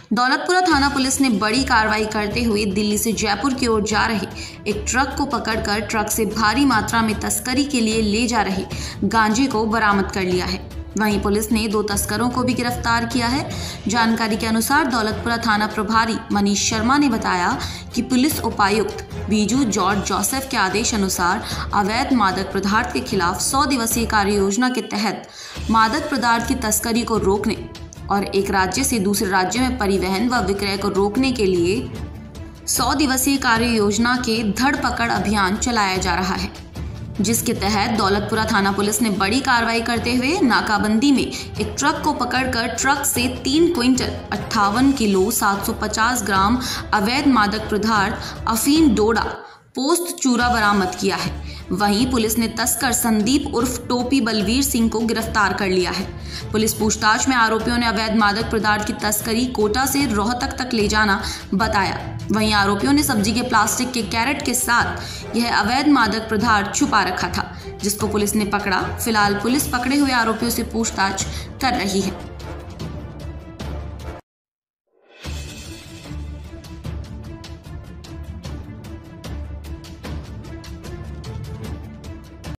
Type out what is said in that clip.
दौलतपुरा थाना पुलिस ने बड़ी कार्रवाई करते हुए दिल्ली से जयपुर की ओर जा रहे एक ट्रक को पकड़कर ट्रक से भारी मात्रा में तस्करी के लिए ले जा रहे गांजे को बरामद कर लिया है। वहीं पुलिस ने 2 तस्करों को भी गिरफ्तार किया है। जानकारी के अनुसार दौलतपुरा थाना प्रभारी मनीष शर्मा ने बताया कि पुलिस उपायुक्त बीजू जॉर्ज जोसेफ के आदेश अनुसार अवैध मादक पदार्थ के खिलाफ 100 दिवसीय कार्य योजना के तहत मादक पदार्थ की तस्करी को रोकने और एक राज्य से दूसरे राज्य में परिवहन व विक्रय को रोकने के लिए 100 दिवसीय कार्य योजना के धड़ पकड़ अभियान चलाया जा रहा है, जिसके तहत दौलतपुरा थाना पुलिस ने बड़ी कार्रवाई करते हुए नाकाबंदी में एक ट्रक को पकड़कर ट्रक से 3 क्विंटल 58 किलो 750 ग्राम अवैध मादक पदार्थ अफीम डोडा पोस्त चूरा बरामद किया है। वहीं पुलिस ने तस्कर संदीप उर्फ टोपी बलवीर सिंह को गिरफ्तार कर लिया है। पुलिस पूछताछ में आरोपियों ने अवैध मादक पदार्थ की तस्करी कोटा से रोहतक तक ले जाना बताया। वहीं आरोपियों ने सब्जी के प्लास्टिक के कैरेट के साथ यह अवैध मादक पदार्थ छुपा रखा था, जिसको पुलिस ने पकड़ा। फिलहाल पुलिस पकड़े हुए आरोपियों से पूछताछ कर रही है।